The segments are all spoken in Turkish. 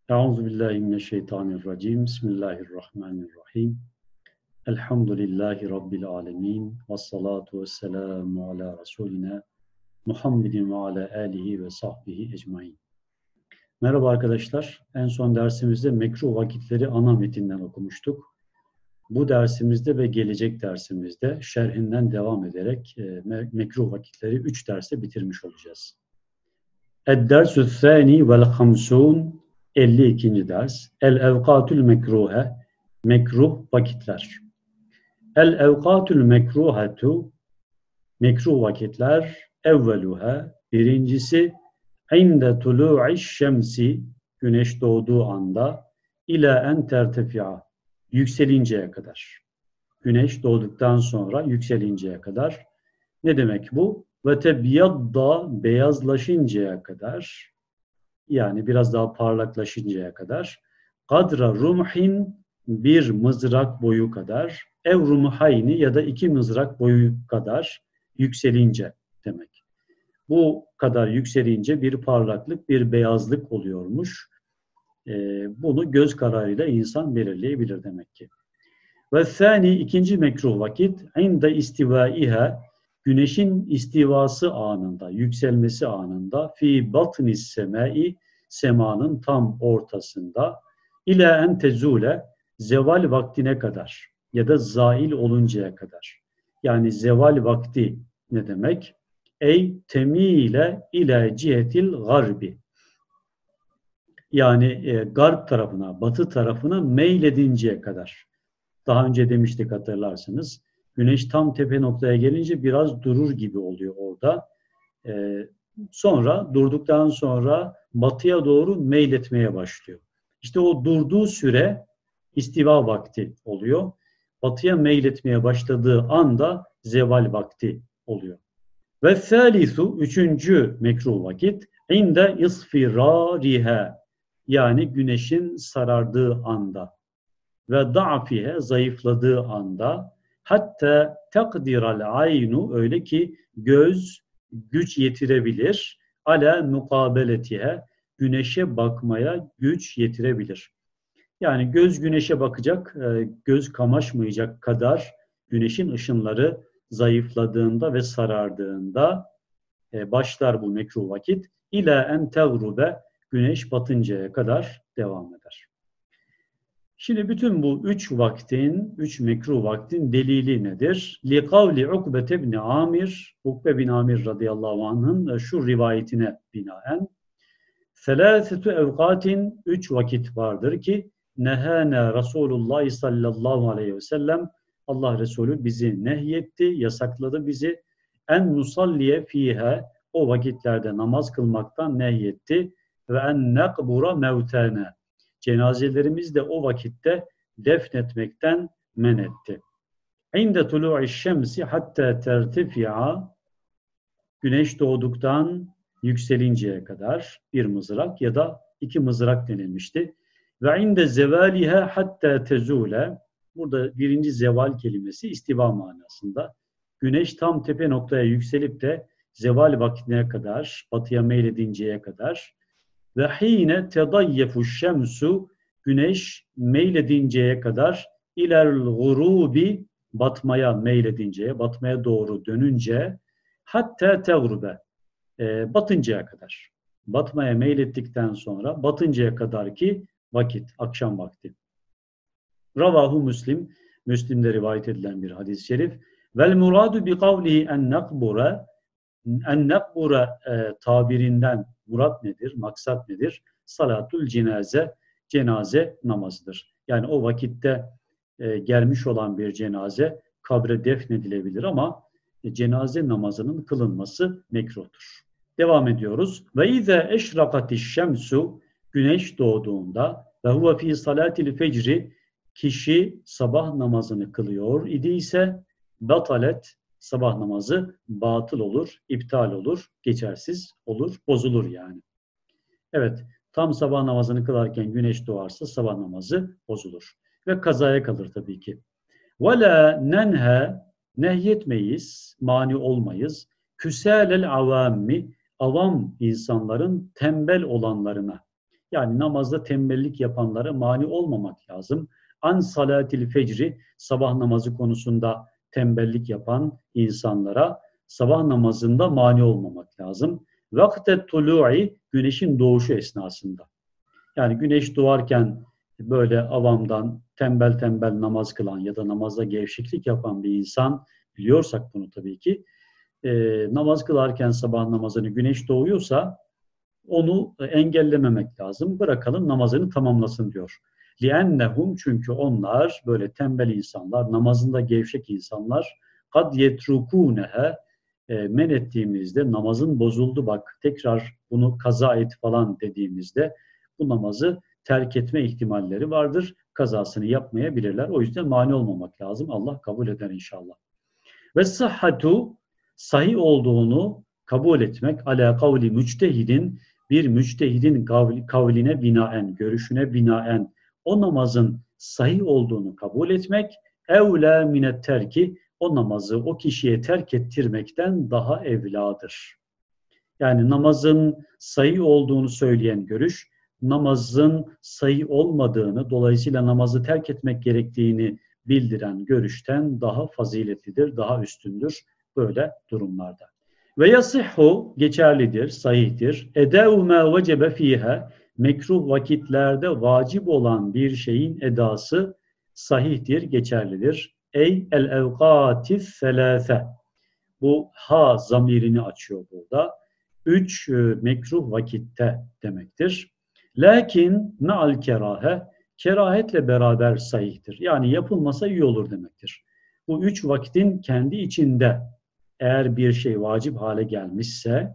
Euzubillahimineşşeytanirracim. Bismillahirrahmanirrahim. Elhamdülillahi Rabbil alemin. Vessalatu vesselamu ala Resulina Muhammedin ve ala alihi ve sahbihi ecmain. Merhaba arkadaşlar. En son dersimizde mekruh vakitleri ana metinden okumuştuk. Bu dersimizde ve gelecek dersimizde şerhinden devam ederek mekruh vakitleri 3 derste bitirmiş olacağız. Ed-dersü thani vel hamsun 52. ders. El-evkatül mekruhe, mekruh vakitler. El-evkatül mekruhetu, mekruh vakitler, evveluha, birincisi, inde tulu'iş şemsi, güneş doğduğu anda, ila en tertefi'a, yükselinceye kadar. Güneş doğduktan sonra yükselinceye kadar. Ne demek bu? Ve tebyadda, beyazlaşıncaya kadar, yani biraz daha parlaklaşıncaya kadar, kadra rumhin, bir mızrak boyu kadar, ev rumhayni ya da 2 mızrak boyu kadar yükselince demek. Bu kadar yükselince bir parlaklık, bir beyazlık oluyormuş. Bunu göz kararıyla insan belirleyebilir demek ki. Ve thani, ikinci mekruh vakit, inde istivaiha, güneşin istivası anında, yükselmesi anında, fi batnis semai, semanın tam ortasında, ila en tezule, zeval vaktine kadar ya da zail oluncaya kadar. Yani zeval vakti ne demek? Ey temile ila cihetil garbi. Yani garp tarafına, batı tarafına meyledinceye kadar. Daha önce demiştik, hatırlarsınız. Güneş tam tepe noktaya gelince biraz durur gibi oluyor orada. Sonra durduktan sonra batıya doğru meyletmeye başlıyor. İşte o durduğu süre istiva vakti oluyor. Batıya meyletmeye başladığı anda zeval vakti oluyor. Ve thalithu, üçüncü mekruh vakit, inde isfirarihe, yani güneşin sarardığı anda ve da'fihe, zayıfladığı anda, hatta takdiral aynu, öyle ki göz güç yetirebilir, ala mukabeletihe, güneşe bakmaya güç yetirebilir. Yani göz güneşe bakacak, göz kamaşmayacak kadar güneşin ışınları zayıfladığında ve sarardığında başlar bu mekruh vakit. İla en tegrube, güneş batıncaya kadar devam eder. Şimdi bütün bu üç mekruh vaktin delili nedir? Li kavli Ukbe bin Amir, Ukbe bin Amir radıyallahu anh'ın şu rivayetine binaen, selâsetu evkatin, 3 vakit vardır ki, nehâne Resulullah sallallahu aleyhi ve sellem, Allah Resulü bizi nehyetti, yasakladı bizi, en nusalliye fiha, o vakitlerde namaz kılmaktan nehyetti, ve en nekbura mevtâne, cenazelerimizi de o vakitte defnetmekten men etti. İnde tulu'iş şemsi hatta tertefi'a, güneş doğduktan yükselinceye kadar bir mızrak ya da 2 mızrak denilmişti. Ve inde zevaliha hatta tezule, burada birinci zeval kelimesi istiva manasında. Güneş tam tepe noktaya yükselip de zeval vaktine kadar, batıya meyledinceye kadar, ve hine tedayyefu şemsu, güneş meyledinceye kadar, iler gurubi, batmaya meyledinceye, batmaya doğru dönünce, hatta tegrube, batıncaya kadar. Batmaya meylettikten sonra batıncaya kadar ki vakit, akşam vakti. Ravahu Müslim, Müslim'de rivayet edilen bir hadis-i şerif. Vel muradu bi kavlihi en nakbura tabirinden murat nedir, maksat nedir? Salatul cenaze, cenaze namazıdır. Yani o vakitte gelmiş olan bir cenaze kabre defnedilebilir ama cenaze namazının kılınması mekruhtur. Devam ediyoruz. Ve izâ eşrakatiş şemsu, güneş doğduğunda, ve huve fî salâtil fecri, kişi sabah namazını kılıyor idiyse, batalet, sabah namazı batıl olur, iptal olur, geçersiz olur, bozulur yani. Evet, tam sabah namazını kılarken güneş doğarsa sabah namazı bozulur. Ve kazaya kalır tabii ki. وَلَا نَنْهَا, nehyetmeyiz, mani olmayız. Küsâlel avâmmi, avam insanların tembel olanlarına. Yani namazda tembellik yapanlara mani olmamak lazım. An salatil fecri, sabah namazı konusunda tembellik yapan insanlara sabah namazında mani olmamak lazım. Vaktet tulu'i, güneşin doğuşu esnasında. Yani güneş doğarken böyle avamdan tembel tembel namaz kılan ya da namazda gevşeklik yapan bir insan, biliyorsak bunu tabii ki, namaz kılarken sabah namazını güneş doğuyorsa onu engellememek lazım. Bırakalım namazını tamamlasın diyor. لِأَنَّهُمْ, çünkü onlar böyle tembel insanlar, namazında gevşek insanlar, kad yetrukûnehe, men ettiğimizde namazın bozuldu bak tekrar bunu kaza et falan dediğimizde bu namazı terk etme ihtimalleri vardır. Kazasını yapmayabilirler. O yüzden mani olmamak lazım. Allah kabul eder inşallah. Ve sıhhatu, sahih olduğunu kabul etmek, ala kavli müçtehidin, bir müçtehidin kavline binaen, görüşüne binaen o namazın sahih olduğunu kabul etmek, evlâ minet terki, o namazı o kişiye terk ettirmekten daha evladır. Yani namazın sahih olduğunu söyleyen görüş, namazın sahih olmadığını, dolayısıyla namazı terk etmek gerektiğini bildiren görüşten daha faziletlidir, daha üstündür böyle durumlarda. Ve yasihhu, geçerlidir, sahihtir. Edâ'u mâ vecebe fîhe, mekruh vakitlerde vacip olan bir şeyin edası sahihtir, geçerlidir. Ey el evkâtis selâse. Bu ha zamirini açıyor burada. 3 mekruh vakitte demektir. Lakin me'al kerahe, kerahetle beraber sahihtir. Yani yapılmasa iyi olur demektir. Bu 3 vakitin kendi içinde eğer bir şey vacip hale gelmişse,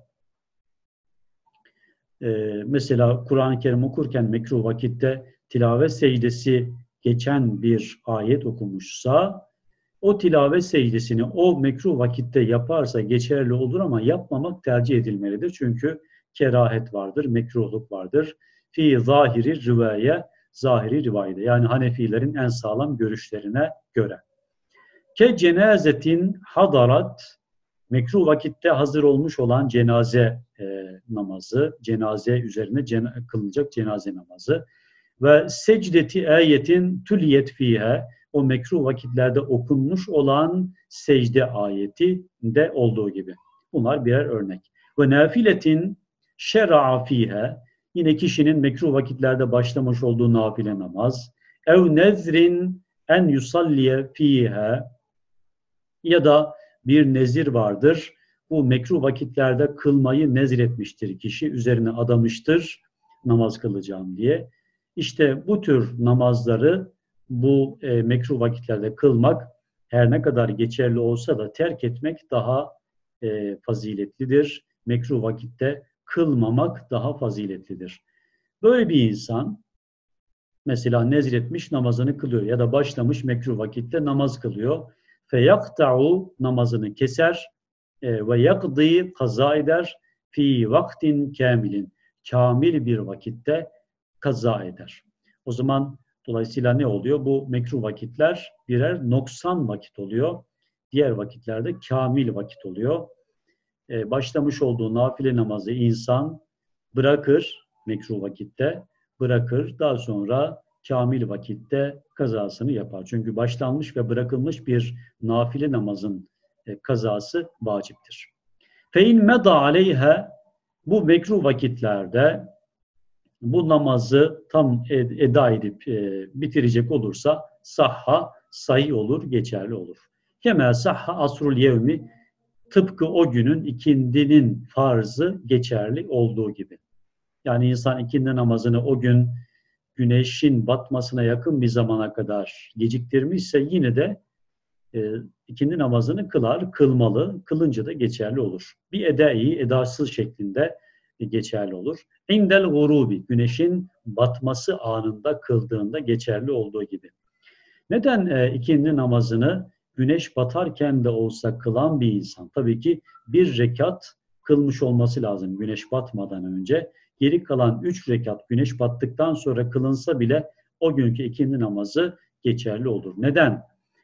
mesela Kur'an-ı Kerim okurken mekruh vakitte tilavet secdesi geçen bir ayet okumuşsa, o tilavet secdesini o mekruh vakitte yaparsa geçerli olur ama yapmamak tercih edilmelidir. Çünkü kerahet vardır, mekruhluk vardır. Fi zahiri rivaye, zahiri rivayede. Yani Hanefilerin en sağlam görüşlerine göre. Ke cenazetin hadarat, mekruh vakitte hazır olmuş olan cenaze namazı, cenaze üzerine kılınacak cenaze namazı ve secdeti ayetin tüliyet fihe, o mekruh vakitlerde okunmuş olan secde ayeti de olduğu gibi. Bunlar birer örnek. Ve nafiletin şer'a fihe, yine kişinin mekruh vakitlerde başlamış olduğu nafile namaz. Ev nezrin en yusalliye fihe, ya da bir nezir vardır. Bu mekruh vakitlerde kılmayı nezir etmiştir kişi, üzerine adamıştır namaz kılacağım diye. İşte bu tür namazları bu mekruh vakitlerde kılmak her ne kadar geçerli olsa da terk etmek daha faziletlidir. Mekruh vakitte kılmamak daha faziletlidir. Böyle bir insan mesela nezir etmiş namazını kılıyor ya da başlamış mekruh vakitte namaz kılıyor. Feyakta'u, namazını keser ve yakdi, kaza eder fi vaktin kamilin, kamil bir vakitte kaza eder. O zaman dolayısıyla ne oluyor? Bu mekruh vakitler birer noksan vakit oluyor. Diğer vakitlerde kamil vakit oluyor. Başlamış olduğu nafile namazı insan bırakır, mekruh vakitte bırakır. Daha sonra kamil vakitte kazasını yapar. Çünkü başlanmış ve bırakılmış bir nafile namazın kazası vaciptir. Fein meda aleyhe, bu mekruh vakitlerde bu namazı tam eda edip bitirecek olursa sahha, sahih olur, geçerli olur. Kemâ sahha asrul yevmi, tıpkı o günün ikindinin farzı geçerli olduğu gibi. Yani insan ikindi namazını o gün güneşin batmasına yakın bir zamana kadar geciktirmişse yine de ikindi namazını kılar, kılmalı, kılınca da geçerli olur. Bir edai, edasız şeklinde geçerli olur. İndel gurubi, güneşin batması anında kıldığında geçerli olduğu gibi. Neden ikindi namazını güneş batarken de olsa kılan bir insan? Tabii ki bir rekat kılmış olması lazım güneş batmadan önce. Geri kalan 3 rekat güneş battıktan sonra kılınsa bile o günkü ikindi namazı geçerli olur. Neden?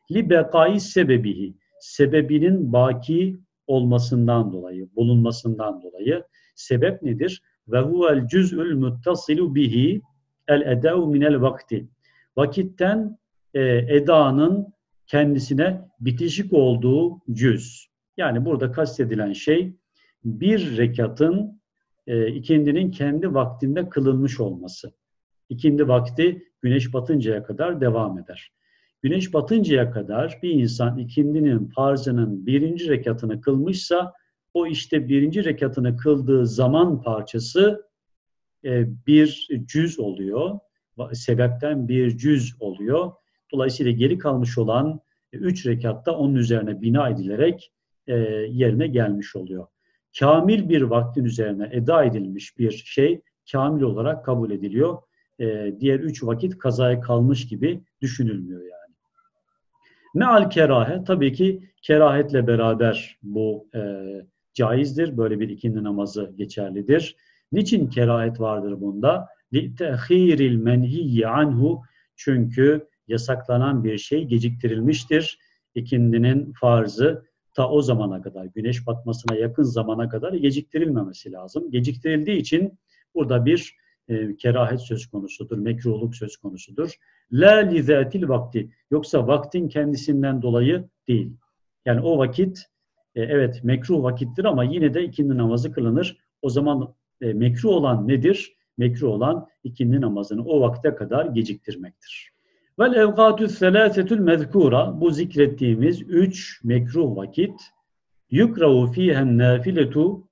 Li sebebihi, sebebinin baki olmasından dolayı, bulunmasından dolayı. Sebep nedir? ve huvel cüz'ül muttasilu bihi el eda'u minel vakti. Vakitten edanın kendisine bitişik olduğu cüz. Yani burada kastedilen şey bir rekatın ikindinin kendi vaktinde kılınmış olması. İkindi vakti güneş batıncaya kadar devam eder. Güneş batıncaya kadar bir insan ikindinin farzının birinci rekatını kılmışsa o işte birinci rekatını kıldığı zaman parçası bir cüz oluyor. Sebepten bir cüz oluyor. Dolayısıyla geri kalmış olan 3 rekatta onun üzerine bina edilerek yerine gelmiş oluyor. Kamil bir vaktin üzerine eda edilmiş bir şey kamil olarak kabul ediliyor. Diğer 3 vakit kazaya kalmış gibi düşünülmüyor yani. Meal kerahe, tabii ki kerahetle beraber bu caizdir. Böyle bir ikindi namazı geçerlidir. Niçin kerahet vardır bunda? لِتَخِيرِ الْمَنْهِيِّ anhu, çünkü yasaklanan bir şey geciktirilmiştir. İkindinin farzı ta o zamana kadar, güneş batmasına yakın zamana kadar geciktirilmemesi lazım. Geciktirildiği için burada bir kerahet söz konusudur, mekruhluk söz konusudur. La lizatil vakti, yoksa vaktin kendisinden dolayı değil. Yani o vakit evet mekruh vakittir ama yine de ikindi namazı kılınır. O zaman mekruh olan nedir? Mekruh olan ikindi namazını o vakte kadar geciktirmektir. Vel evgatü selâsetül mezkûra, bu zikrettiğimiz 3 mekruh vakit, yukrahu fîhen nâfiletu,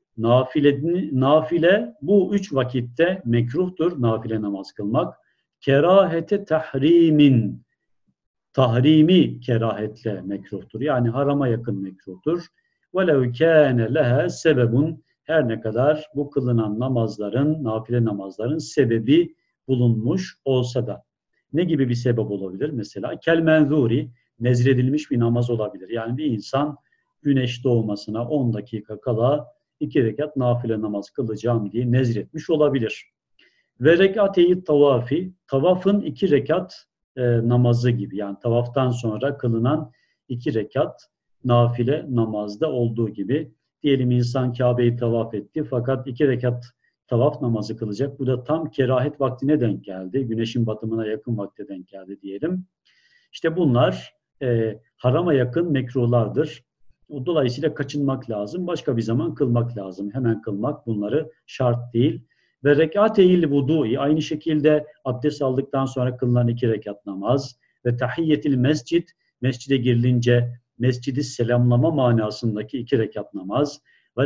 nafile bu 3 vakitte mekruhtur, nafile namaz kılmak. Kerahete tahrimin, tahrimi kerahetle mekruhtur. Yani harama yakın mekruhtur. وَلَوْ كَانَ لَهَا sebebun, her ne kadar bu kılınan namazların, nafile namazların sebebi bulunmuş olsa da. Ne gibi bir sebep olabilir? Mesela kel menzuri, nezredilmiş bir namaz olabilir. Yani bir insan güneş doğmasına 10 dakika kala 2 rekat nafile namaz kılacağım diye nezretmiş olabilir. Ve rek'at-i tavafi, tavafın 2 rekat namazı gibi, yani tavaftan sonra kılınan 2 rekat nafile namazda olduğu gibi. Diyelim insan Kabe'yi tavaf etti fakat 2 rekat tavaf namazı kılacak. Bu da tam kerahet vaktine denk geldi. Güneşin batımına yakın vakte denk geldi diyelim. İşte bunlar harama yakın mekruhlardır. Dolayısıyla kaçınmak lazım. Başka bir zaman kılmak lazım. Hemen kılmak bunları şart değil. Ve rek'at-i vudu'i, aynı şekilde abdest aldıktan sonra kılınan 2 rekat namaz ve tahiyyetil mescid, mescide girilince mescidi selamlama manasındaki 2 rekat namaz ve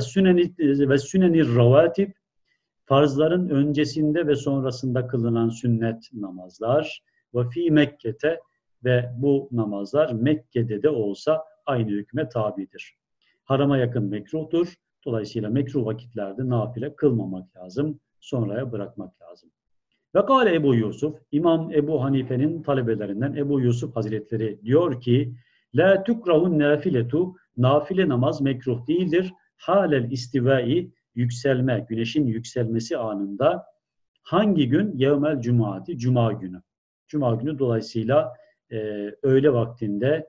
sünenir ravatib, farzların öncesinde ve sonrasında kılınan sünnet namazlar ve fi Mekke'te, ve bu namazlar Mekke'de de olsa aynı hükme tabidir. Harama yakın mekruhtur. Dolayısıyla mekruh vakitlerde nafile kılmamak lazım. Sonraya bırakmak lazım. Ve kâle Ebu Yusuf, İmam Ebu Hanife'nin talebelerinden Ebu Yusuf Hazretleri diyor ki, la tukrahun nafiletu, nafile namaz mekruh değildir. Halel istivai, yükselme, güneşin yükselmesi anında. Hangi gün? Yevmel cumaati, cuma günü. Cuma günü dolayısıyla öğle vaktinde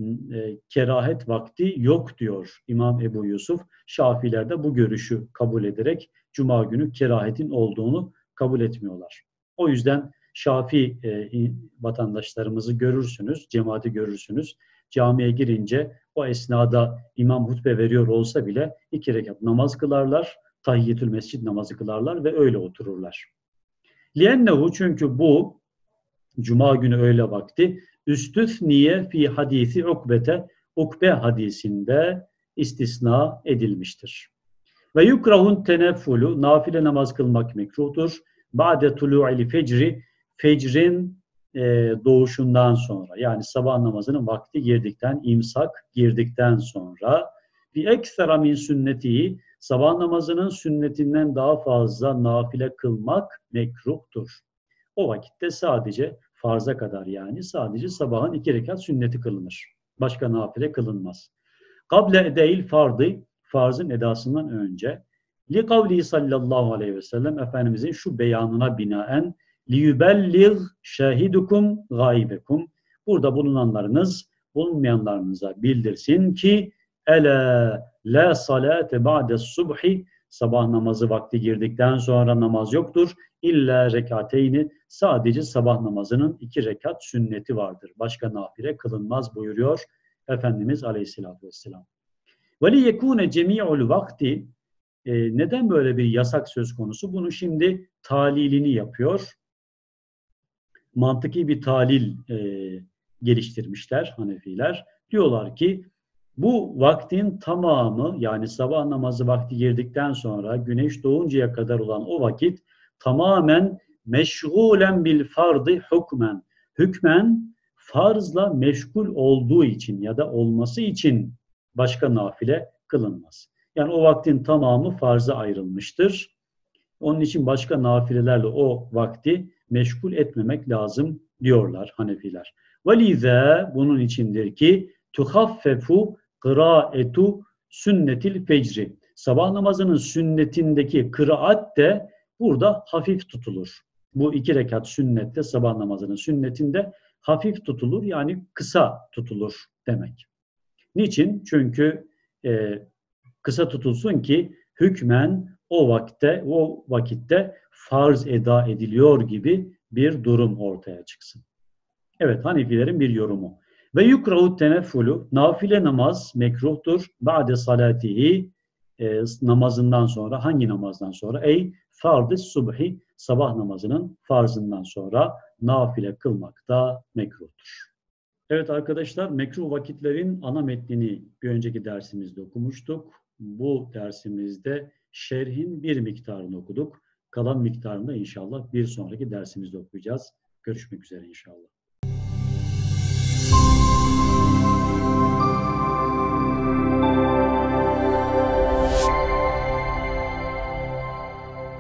kerahet vakti yok diyor İmam Ebu Yusuf. Şafiler de bu görüşü kabul ederek cuma günü kerahetin olduğunu kabul etmiyorlar. O yüzden Şafii vatandaşlarımızı görürsünüz, cemaati görürsünüz. Camiye girince o esnada imam hutbe veriyor olsa bile 2 rekat namaz kılarlar, tahiyyetül mescid namazı kılarlar ve öyle otururlar. Liennehu, çünkü bu cuma günü öğle vakti üstüthniye fi hadisi ukbete, ukbe hadisinde istisna edilmiştir. Ve yukrahun teneffulu, nafile namaz kılmak mekruhtur. Ba'de tulu'il fecri, fecrin doğuşundan sonra, yani sabah namazının vakti girdikten, imsak girdikten sonra, fi eksera min sünnetihi, sabah namazının sünnetinden daha fazla nafile kılmak mekruhtur. O vakitte sadece farza kadar, yani sadece sabahın 2 rekat sünneti kılınır. Başka nafile kılınmaz. Kable edeyil fardı, farzın edasından önce. Li kavli sallallahu aleyhi ve sellem, Efendimizin şu beyanına binaen, liyubelligh şahidukum gaibekum, burada bulunanlarınız bulunmayanlarınıza bildirsin ki, ele la salate ba'de subhi, Sabah namazı vakti girdikten sonra namaz yoktur. İlla rekateyni, sadece sabah namazının 2 rekat sünneti vardır. Başka nafile kılınmaz buyuruyor Efendimiz Aleyhisselatü Vesselam. وَلِيَكُونَ جَمِيعُ الْوَقْتِ Neden böyle bir yasak söz konusu? Bunu şimdi talilini yapıyor. Mantıki bir talil geliştirmişler Hanefiler. Diyorlar ki bu vaktin tamamı, yani sabah namazı vakti girdikten sonra güneş doğuncaya kadar olan o vakit tamamen meşgulen bil fardı hukmen. Hükmen farzla meşgul olduğu için ya da olması için başka nafile kılınmaz. Yani o vaktin tamamı farza ayrılmıştır. Onun için başka nafilelerle o vakti meşgul etmemek lazım diyorlar Hanefiler. وَلِذَا bunun içindir ki tuhaffefu kıraetu sünnetil fecri. Sabah namazının sünnetindeki kıraat de burada hafif tutulur. Bu 2 rekat sünnette, sabah namazının sünnetinde hafif tutulur, yani kısa tutulur demek. Niçin? Çünkü kısa tutulsun ki hükmen o vakitte farz eda ediliyor gibi bir durum ortaya çıksın. Evet, Hanefilerin bir yorumu. Ve yukrahu teneffülü, nafile namaz mekruhtur. Ba'de salatihi, namazından sonra, hangi namazdan sonra? Ey farz-ı subhi, sabah namazının farzından sonra nafile kılmak da mekruhtur. Evet arkadaşlar, mekruh vakitlerin ana metnini bir önceki dersimizde okumuştuk. Bu dersimizde şerhin bir miktarını okuduk. Kalan miktarını da inşallah bir sonraki dersimizde okuyacağız. Görüşmek üzere inşallah.